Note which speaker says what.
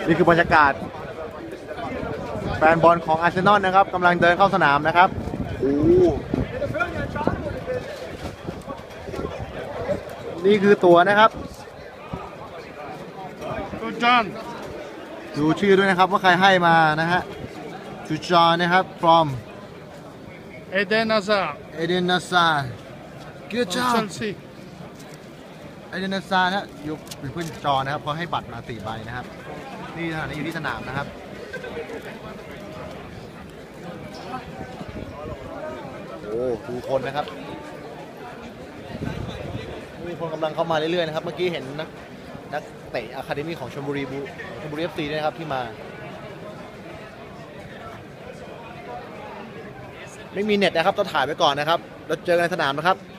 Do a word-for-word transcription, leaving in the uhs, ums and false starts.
Speaker 1: นี่คือบรรยากาศแฟนบอลของอาร์เซนอลนะครับกำลังเดินเข้าสนามนะครับโอ้นี่คือตั๋วนะครับดูชื่อด้วยนะครับว่าใครให้มานะฮะจูจอนนะครับ from
Speaker 2: Eden Hazard
Speaker 1: Eden Hazard good
Speaker 2: from
Speaker 1: job
Speaker 2: Chelsea.
Speaker 1: Eden Hazard นะอยู่เป็นเพื่อนจอนะครับเขาให้บัตรมาสี่ใบนะครับนี่สถานีอยู่ที่สนามนะครับโอ้ดูคนนะครับมีคนกำลังเข้ามาเรื่อยๆนะครับเมื่อกี้เห็นนักนักเตะอะคาเดมี่ของชลบุรีชลบุรี เอฟ ซี ด้วยนะครับที่มาไม่มีเน็ตนะครับต้องถ่ายไว้ก่อนนะครับเราเจอกันในสนามนะครับ